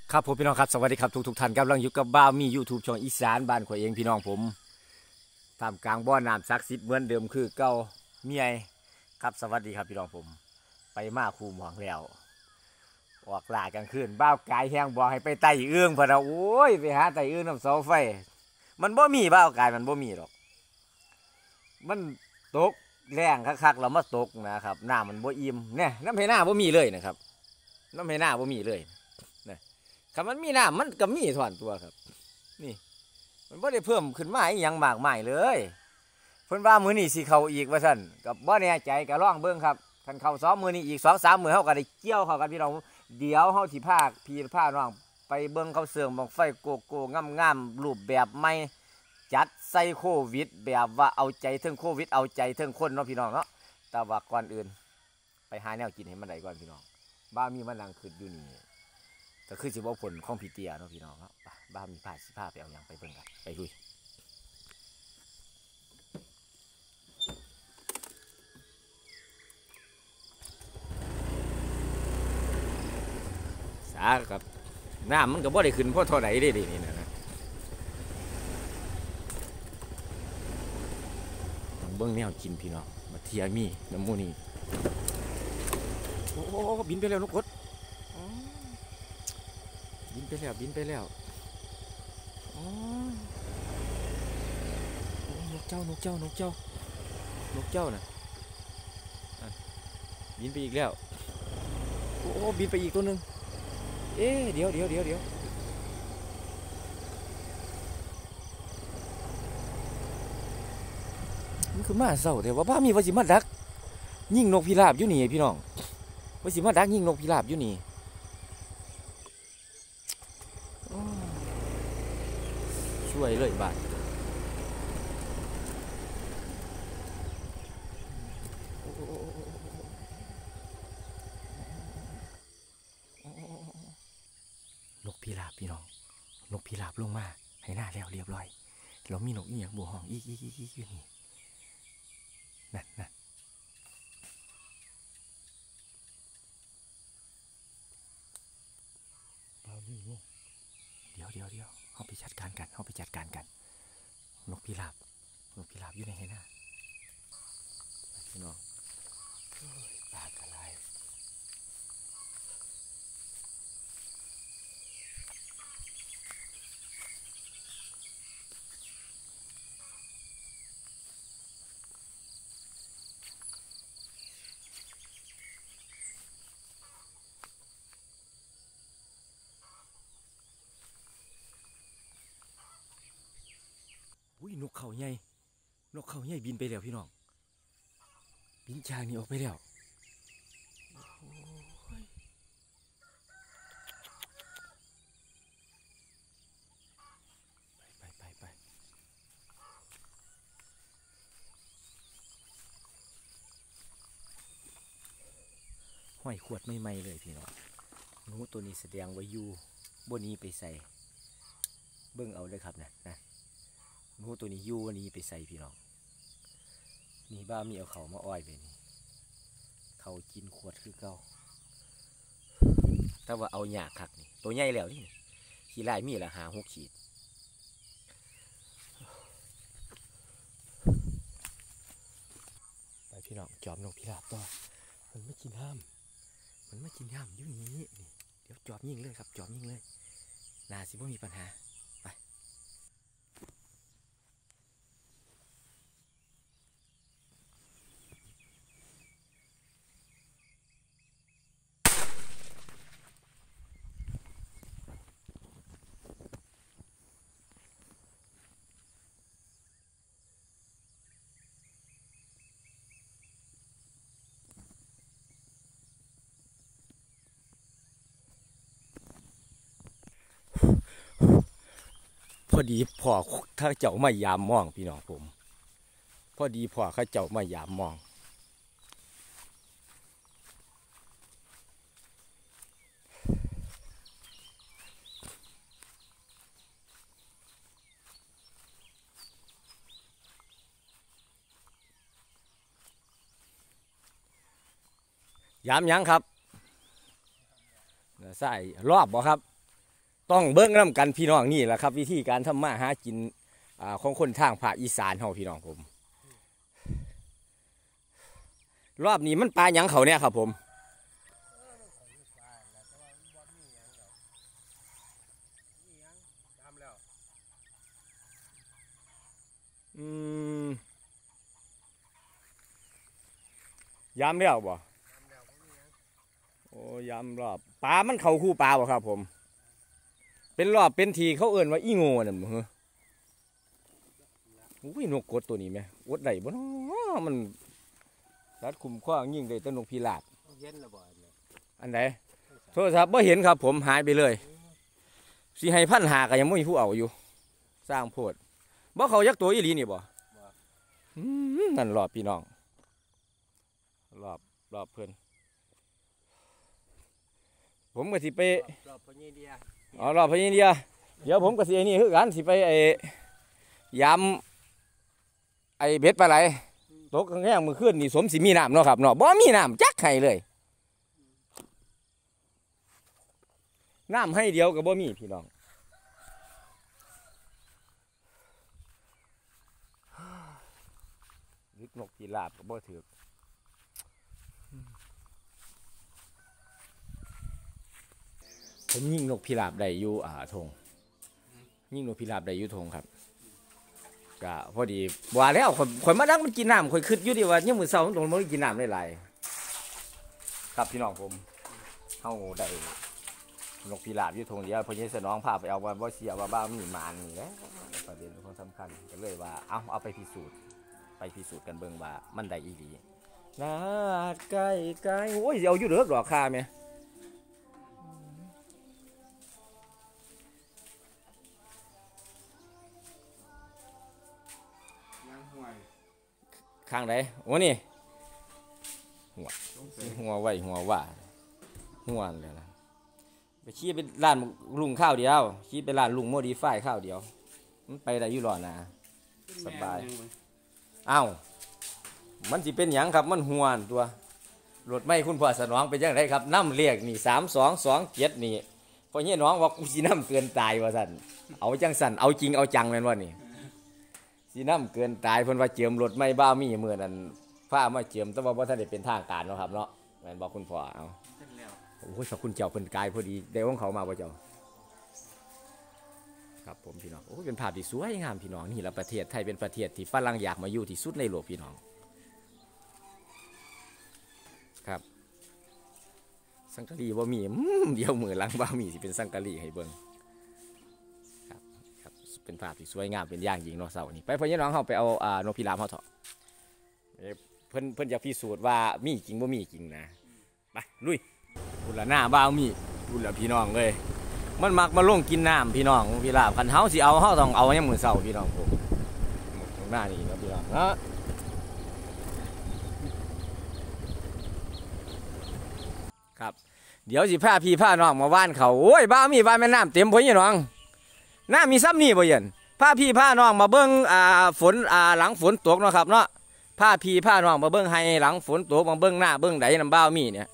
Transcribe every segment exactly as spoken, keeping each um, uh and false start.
ครับผมพี่น้องครับสวัสดีครับทุกทุกท่านกำลังอยู่กับบ้าวมี ยูทูบ ช่องอีสานบ้านข่อยเองพี่น้องผมท่ามกลางบ่อน้ำศักดิ์สิทธิ์เหมือนเดิมคือเก่าเมียครับสวัสดีครับพี่น้องผมไปมาคูหมองแล้วออกล่ากันขึ้นบ้าวกายแห้งบอกให้ไปไต่เอื้องพะนะโอ้ยไปหาไต่เอื้องน้ำเสาไฟมันบ่มีบ้าวกายมันบ่มีหรอกมันตกแรงคักๆเรามาตกนะครับน้ำมันบ่อิ่มเนี่ยน้ำเพน้าบ่มีเลยนะครับน้ำเพน้าบ่มีเลยคำมันมีน้ำมันก็มีถอนตัวครับนี่มันไม่ได้เพิ่มขึ้นมาอีกอย่างมากมายเลยเพิ่นว่ามือนี่สิเขาอีกว่าสั่นกับบ่แน่ใจก็ล่องเบิ้งครับคันเขาซ้อมมือนี่อีกสองสามมือเขาก็ได้เกี่ยวเขากันพี่น้องเดี๋ยวเขาสิพาพี่พาน้องไปเบิ้งเขาเสื่อมบังไฟโกโก้งามงามรูปแบบใหม่จัดใส่โควิดแบบว่าเอาใจเทิงโควิดเอาใจเทิงคนเนาะพี่น้องเนาะแต่ว่าก่อนอื่นไปหาแนวกินให้มันได้ก่อนพี่น้องบ้ามีมันนั่งขึ้นอยู่นี่ก็คือสิว่าผลของพี่เตียเนาะพี่น้องเนาะบ้ามีผ้าสิผ้าไปเอาอย่างไปเบิ่งกันไปลุยสาครับน้ำมันก็บ่ได้ขึ้นเพราะเท่าไหร่ได้ดินี่นะเบิ่งแนวกินพี่น้องมาเทียมีน้ำมูนี่โอ้บินไปแล้วนกกดบินไปแล้วบินไปแล้วนกเจ้านกเจ้านกเจ้านกเจ้าน่ะบินไปอีกแล้วโอ้บินไปอีกตัวหนึ่งเอ๊ะเดี๋ยวเดี๋ยวเดี๋ยวเดี๋ยวมันคือมาเศร้าแต่ว่าบ้ามีวสิมาดักยิงนกพิราบอยู่นี่พี่น้องวสิมาดักยิงนกพิราบอยู่นี่ช่วยเลยบ้านนกพิราบพี่น้องนกพิราบลงมาให้หน้าแล้วเรียบร้อยเรามีนกอีหยังบัวห้องอีกอีกอีกอีกอยู่นี่นั่นนั่นเดี๋ยวเดี๋ยวเดี๋ยวเขาไปจัดการกันเขาไปจัดการกันนกพิราบนกพิราบอยู่ในหน้าพี่น้องปากกระไรอุ้ยนกเขาใหญ่นกเขาใหญ่บินไปแล้วพี่น้องบินชางนี่ออกไปแล้วไปไปไปห้อยขวดไม่ไหมเลยพี่น้องหนูตัวนี้แสดงว่าอยู่บนนี้ไปใส่เบิ้งเอาเลยครับนะนะหนูตัวนี้อยู่วันนี้ไปใส่พี่น้องนี่บ้ามีเอาเขามาอ้อยไปนี่เขากินขวดคือเก่าแต่ว่าเอาหยาคักนี่ตัวใหญ่แล้วนี่ขี้ลายมีละหาหกขีดไปพี่น้องจอบนกพิราบต่อมันไม่กินห้ามมันไม่กินห้ามอยู่นี้นี่เดี๋ยวจอบยิงเลยครับจอบยิงเลยนาสิว่ามีปัญหาไปพอดีพ่อถ้าเจ้ามายามมองพี่น้องผมพอดีพ่อเขาเจ้ามายามมองยามยังครับใส่รอบบ่ครับต้องเบิ้งน้ำกันพี่น้องนี่แหละครับวิธีการทำมาหากินของคนทางภาคอีสานเฮาพี่น้องผมรอบนี้มันปลาหยังเขาเนี่ยครับผมอืมยามแล้วบ่โอ้ยามรอบปลามันเขาคู่ปลาบ่ครับผมเป็นรอบเป็นทีเขาเอิ่นว่าอีโง่น่ะมึงอุ้ยนกกดตัวนี้ไหมอดได้บ่เนาะมันรัดคุมข้อยิ่งได้ต้นนกพิราบอันไหนโทรศัพท์บ่เห็นครับผมหายไปเลยสิให้พันหาก็ยังไม่มีผู้เอาอยู่สร้างโพดบ่เขายักตัวอีหลีนี่บ่นั่นรอบพี่น้องรอบรอบเพื่อนผมก็สิไปรอบพญเดียอ๋อรอบพญเดียเดี๋ยวผมก็สิไอ้นี่คือกันสิไปไอ้ยำไอ้เบ็ดปลาไหลตกแง่มือขึ้นนี่สมสิมีน้ำเนาะครับเนาะบ่มีน้ำจักไข่เลยน้ำให้เดียวกับบ่มีพี่น้องยึกนกพิราบกับบ่ถือผมยิงนกพิราบได้อยู่อ่าทงยิงนกพิราบได้อยู่ทงครับก็พอดีว่าแล้วคนคนมาดักมันกินน้ำคนคืดอยู่ดีว่าเนี่ยมือเสาร์ตรงมันกินน้ำได้หลายครับพี่น้องผมเข้าได้นกพิราบอยู่ทงเดียวพอเยสน้องพาไปเอาว่าบ่เสียว่าบ้ามีมานนี่แหละประเด็นของสำคัญก็เลยว่าเอาเอาไปพิสูจน์ไปพิสูจน์กันเบิ่งว่ามันได้อีหลีนะไก่ไก่โอ้ยเอาอยู่เด้อดอกคาไหมข้างไหนโอ้นี่หัวหัวไว้หัวว่าหัวเลยนะไปชี้ไปร้านลุงข้าวเดียวชี้ไปร้านลุงโมดีไฟข้าวเดียวมันไปได้อยู่หรอนะสบายอ้าวมันสิเป็นหยังครับมันหัวตัวรถไม่คุณพ่อสนองเป็นยังไงครับน้ำเรียกนี่สามสองสองเจ็ดนี่พอเนี่ยน้องว่ากูสีน้ำเกินตายว่าสั่นเอาจังสั่นเอาจริงเอาจังแม่นว่านี่สีน้ำเกินตายเพิ่นว่าเจิมรถไม่บ้ามีเมื่อนั้นผ้ามาเจิมแต่ว่าบ่ทันได้เป็นทางการเนาะครับเนาะแม่นบอกคุณพ่อเอาโอ้ยขอบคุณเจ้าเพิ่นกายพอดีได้ของเขามาบ่เจ้าครับผมพี่น้องโอ้เป็นภาพที่สวยงามพี่น้องนี่แหละประเทศไทยเป็นประเทศที่ฝรั่งอยากมาอยู่ที่สุดในโลกพี่น้องครับสังกะรีบ่มีเดียวมือหลังบ่มีสิเป็นสังกะรีให้เบิ่งครับครับเป็นภาพที่สวยงามเป็นอย่างยิ่งเนาะเสาร์นี้ไปพ่อน้องเฮาไปเอาอ่านกพิราบเฮาเถอะเพิ่นเพิ่นจะพิสูจน์ว่ามีจริงบ่มีจริงนะไปลุยพุ่นละหน้าบ่าวมีพุ่นละพี่น้องเลยมันมักมาลงกินน้ำพี่น้องพิราบคันเฮาสิเอาเฮาต้องเอายามมื้อเช้าพี่น้องผมตรงหน้านี่เนาะพี่น้องเนาะครับเดี๋ยวสิพาพี่พาน้องมาว่านเขาโอ้ยบ้ามีบ้านแม่น้ำเต็มพ่อยี่น้องน้ามีซ้ำนี่บ่เย็นพาพี่พาน้องมาเบิ้งอ่าฝนอ่าหลังฝนตกเนาะครับเนาะพาพี่พาน้องมาเบิ้งให้หลังฝนตกมาเบิ้งหน้าเบิ้งใดน้ำบ้ามีเนี่ย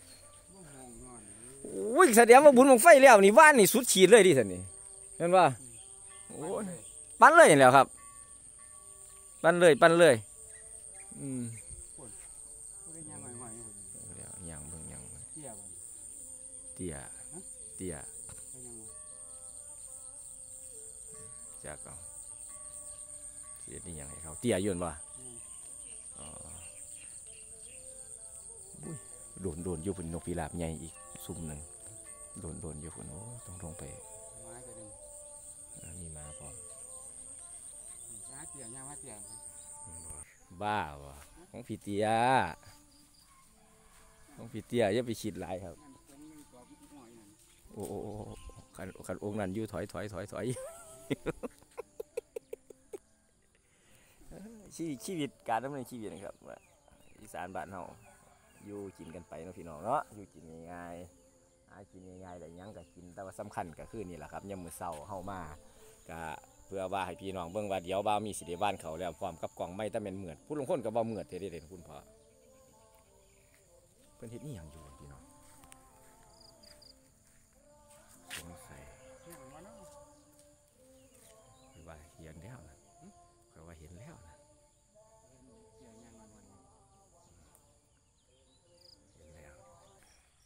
โอ้ยแสดงว่าบุญบังไฟแล้วนี่ว่านนี่สุดขีดเลยดิท่านนี่เห็นป่ะโอ้ยปั้นเลยแล้วครับปั้นเลยปั้นเลยอืมเตี้ยเตี้ยจากเอาเสียนี่ยังไงเขาเตี้ยยืนป่ะโดนโดนอยู่บนนกพิราบใหญ่อีกซุ่มหนึ่งโดนโดนอยู่บนโอ้ต้องลงไปมีมาพอบ้าวะของพี่เตี้ยของพี่เตี้ยอย่าไปคิดหลายครับโอ้โอ้ขันขันองค์นั้นอยู่ถอยถอยถอยถอยชีวิตการดำเนินชีวิตนะครับอีสานบ้านเฮาอยู่กินกันไปเนาะพี่น้องเนาะอยู่กินง่ายๆหากินง่ายๆแต่ยังก็กินแต่ว่าสำคัญก็คือนี่แหละครับยามมื้อเช้าเฮามาก็เพื่อว่าให้พี่น้องเบิ่งว่าเดี๋ยวบ่าวมีสิได้บ้านเขาแล้วพร้อมกับกล่องไม้ตะแม่นเหมือดผู้ลงคนก็บ่เหมือดเท่ๆคุณพ่อเพิ่นเฮ็ดอีหยังอยู่พี่น้องสงสัย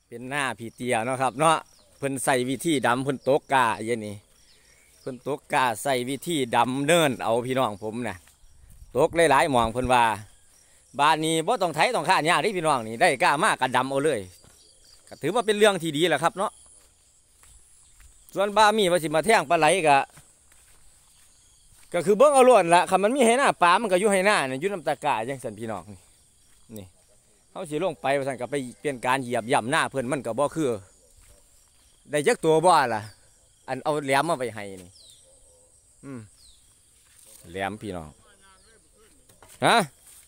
เป็นหน้าพี่เตียเนาะครับเนาะเพิ่นใส่วิธีดำเพิ่นตกกาเย็นนี้เพิ่นตกกาใส่วิธีดำเนินเอาพี่น้องผมนะตกหลายๆหมองเพิ่นว่าบ้านนี้บ่ต้องไถต้องข้ายากที่พี่น้องนี่ได้กล้ามากกระดำเอาเลยก็ถือว่าเป็นเรื่องที่ดีแหละครับเนาะส่วนบ้ามีว่าสิมาแท่งปลาไหลกะก็คือเบิ้งเอาล้วนละคำมันมีให้หน้าปลามันก็อยู่ให้หน้าเนี่ยอยู่น้ำตะกาจังสันพี่น้องนี่นี่เขาสิลงไปว่าสันก็ไปเปลี่ยนการเหยียบย่ำหน้าเพื่อนมันก็บ่คือได้จักตัวบ่ล่ะอันเอาแหลมมาไปให้นี่อืมแหลมพี่น้องฮะ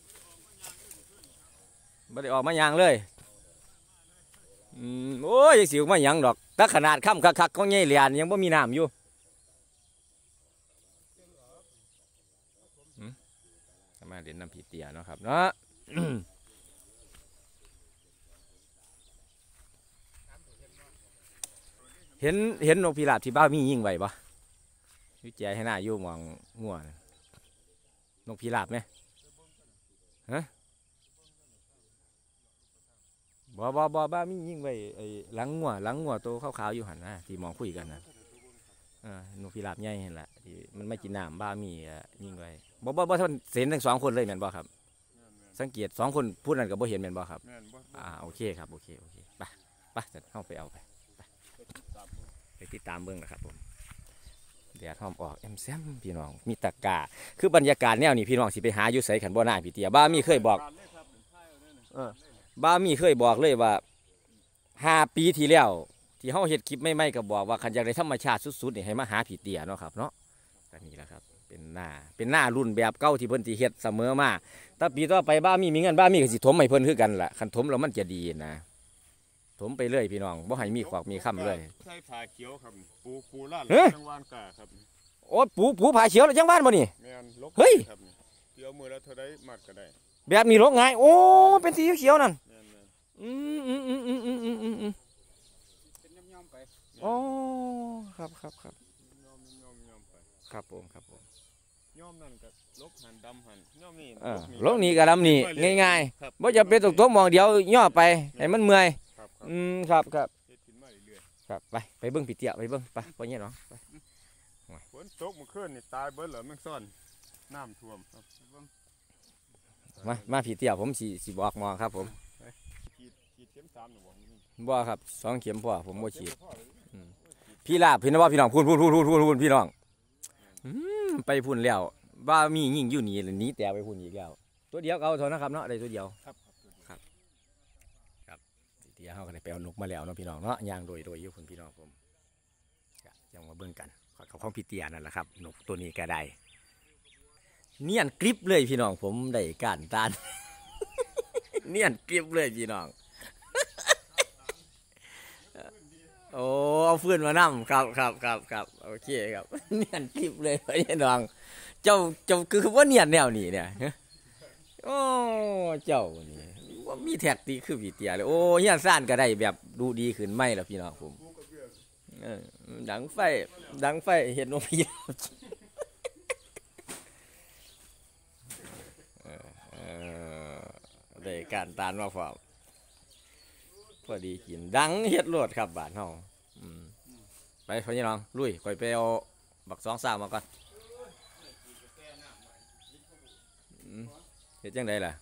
ไม่ได้ออกมายางเลยอืมโอ้ยยังสิวมาหยังดอกถ้าขนาดค่ำคักๆเขาเงี้ยเหรียญยังบ่มีน้ำอยู่มาเด่นน้ำผีเตียเนาะครับเนาะ เห็นเห็นนกพิราบที่บ้านมียิงไว้ปะวิจัยให้หน้าอยู่มองง่วนนกพิราบไหมฮะบ่บ่บ่บ้ามียิงไว้ไอ้หลังงัวหลังงัวโตขาวๆอยู่หันนะที่มองคุยกันนะนกพิราบใหญ่เห็นละที่มันไม่กินน้ำบ้ามียิงไว้บ่บ่บ่ท่านเห็นทั้งสองคนเลยแม่นบ่ครับสังเกตสองคนพูดนั่นกับบ่เห็นแม่นบ่ครับอ่าโอเคครับโอเคโอเคไปไปจะเข้าไปเอาไปไปติดตามเบื้องนะครับผมเดี๋ยวทอมออกเอ็มแซมพี่น้องมีตะกาคือบรรยากาศแนวนี้พี่น้องสิไปหาอยู่ใส่ขันบ่อหน้าพี่เตียบ้ามีเคยบอกบ้ามีเคยบอกเลยว่าห้าปีที่แล้วที่เขาเห็ดคลิปไม่ไม่ก็บอกว่าขันอยากได้ธรรมชาติสุดๆนี่ให้มาหาผีเตียเนาะครับเนาะแต่นี่แหละครับเป็นหน้าเป็นหน้ารุ่นแบบเก่าที่เพิ่นที่เฮ็ดเสมอมาถ้าปีต่อไปบ้ามีมีเงินบ้ามีก็สิถมให้เพิ่นคือกันล่ะขันถมแล้วมันจะดีนะถมไปเรื่อยพี่น้องบ่ให้มีขวากมีค่ำเลยใช่ผาเขียวครับปูปูล่าจังหวานกาครับโอ้ปูปูผาเขียวแล้วจังบ้านบ่นี่แม่นลกเฮ้ยเขียวมือแล้วเท่าได้มัดก็ได้แบบมีลกไงโอ้เป็นสีเขียวนั่นอืมอืมอืมอืมอืมอืมอืมเป็นย่อมๆไปโอ้ครับครับครับย่อมย่อมย่อมไปครับผมครับผมย่อมนั่นกับลกหันดำหันย่อมนี่ลกนี่กับดำนี่ง่ายๆบ่จะเป็นตกตัวมองเดียวย่อไปให้มันเมื่อยอืมครับครับครับไปไปเบิ้งผีเตี้ยไปเบิ้งไปพอเงี้ยเนาะฝนตกมันขึ้นนี่ตายเบิ้ลเหรอมันซ่อนน้ำท่วมมามาผีเตี้ยผมสีสีบอกมองครับผมฉีดเข็มสามหนึ่งบ่ครับสองเข็มพอผมบ่ฉีดพี่ลาบพี่น้องพี่น้องพูนพูนพูนพูนพูนพูนพี่น้องไปพูนแล้วว่ามียิ่งอยู่นี่หรือนี้แต่ไปพูนอีกแล้วตัวเดียวเอาเท่านะครับเนาะได้ตัวเดียวครับครับครับเตี้ยเขาก็ได้ไปเอานกมาแล้วเนาะพี่น้องเนาะยางโดยโดยอยู่คุณพี่น้องผมยังมาเบิ่งกันเขาของพี่เตี้ยนั่นแหละครับนกตัวนี้ก็ได้เนียนกริบเลยพี่น้องผมได้การตานเนียนกริบเลยพี่น้องโอ้เอาฟืนมานั่มครับครับครับครับโอเคครับเนียนกริบเลยพี่น้องเจ้าเจ้าคือว่าเนียนแนวนี้เนี่ยโอ้เจ้านี่ว่ามีแท็กตีคือพี่เตี้ยเลยโอ้เฮียนซ่านก็ได้แบบดูดีขึ้นไหมล่ะพี่น้องผมดังไฟดังไฟเห็นนกพี่ได้การตานมาฝากพอดีกินดังเฮ็ดรวดครับบ้านเฮาไปพี่น้องลุยคอยไปเอาบักสองสามมาก่อนเฮ็ดจังไดล่ะ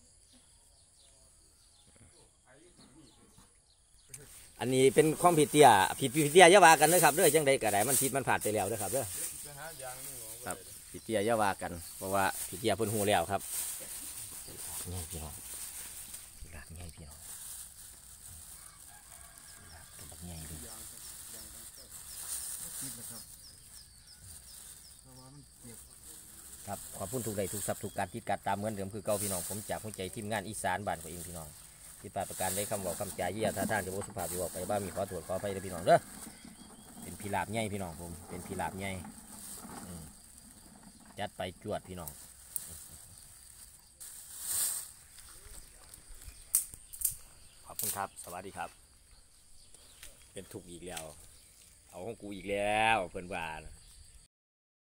อันนี้เป็นความผิดเตี้ยผิดผิดเตี้ยอย่าว่ากันนะครับเด้อจังไดก็ได้มันผิดมันผ่านไปแล้วเด้อครับเด้อครับผิดเตี้ยอย่าว่ากันเพราะว่าผิดเตี้ยเพิ่นฮู้แล้วครับนี่พี่น้องหลักใหญ่พี่น้องหลักใหญ่ดีครับขอบคุณทุกใดทุกทรัพย์ทุกการติดกัดตามเหมือนเดิมคือเก่าพี่น้องผมจากหัวใจทีมงานอีสานบ้านของเองพี่น้องที่ปาประการได้คำบอกคำจ่ายเยี่ยท่าทางจะโมสุภาพอยู่บอกไปบ้านมีขอตรวจขอไปเลยพี่น้องเด้อเป็นพิราบใหญ่พี่น้องผมเป็นพิราบใหญ่จัดไปจวดพี่น้องขอบคุณครับสวัสดีครับเป็นถูกอีกแล้วเอาของกูอีกแล้วเพื่อนบ้าน